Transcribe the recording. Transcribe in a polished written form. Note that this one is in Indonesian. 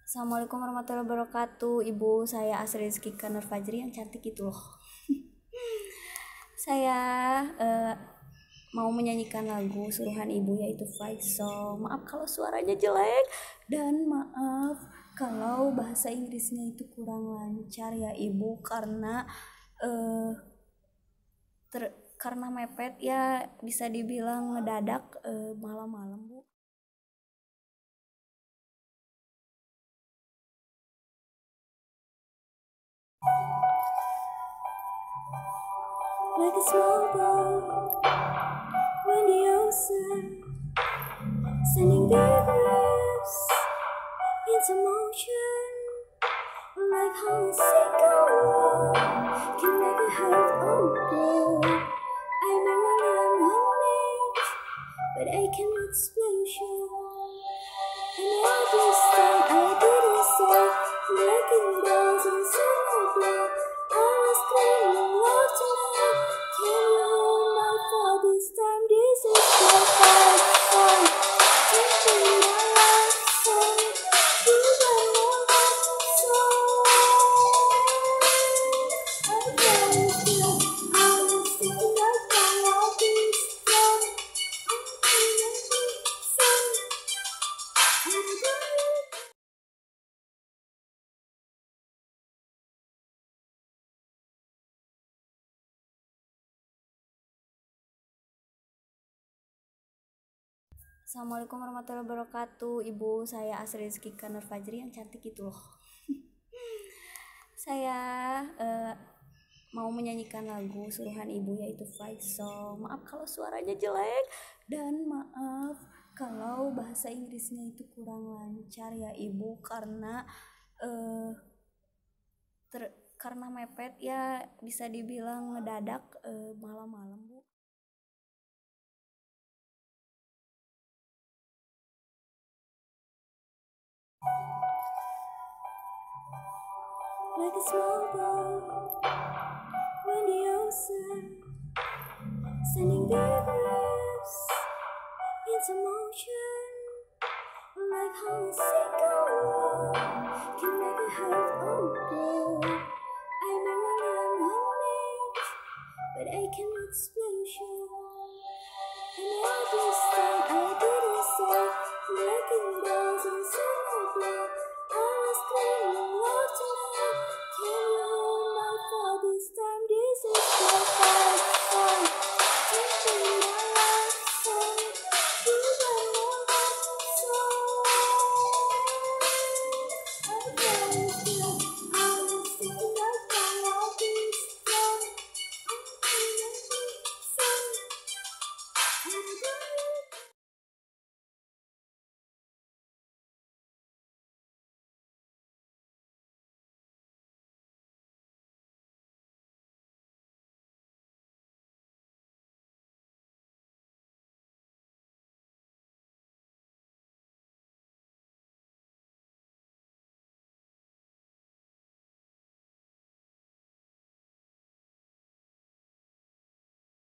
Assalamualaikum warahmatullahi wabarakatuh. Ibu saya Asri Rizky Nur Fajri yang cantik itu loh. Saya mau menyanyikan lagu suruhan ibu yaitu Faisal. Maaf kalau suaranya jelek dan maaf kalau bahasa Inggrisnya itu kurang lancar ya ibu, karena eh, karena mepet ya, bisa dibilang ngedadak malam-malam bu. Like a small boat when the ocean sending their waves into motion, like how a single can make a heart open. I know I'm unmade, but I can explosion. And all this time I didn't say, making those in summer blow. I was screaming love tonight. Can you hold my for this time? This is so fun. Taking my life so you got no life so I promise you I will stick like all this time. Assalamualaikum warahmatullahi wabarakatuh. Ibu saya Asri Rizky Nur Fajri yang cantik itu loh. Saya mau menyanyikan lagu suruhan ibu yaitu Faisal. Maaf kalau suaranya jelek dan maaf kalau bahasa Inggrisnya itu kurang lancar ya ibu, karena karena mepet ya, bisa dibilang ngedadak malam-malam bu. Like a small boat when the ocean sending their waves into motion, like how a single can make a heart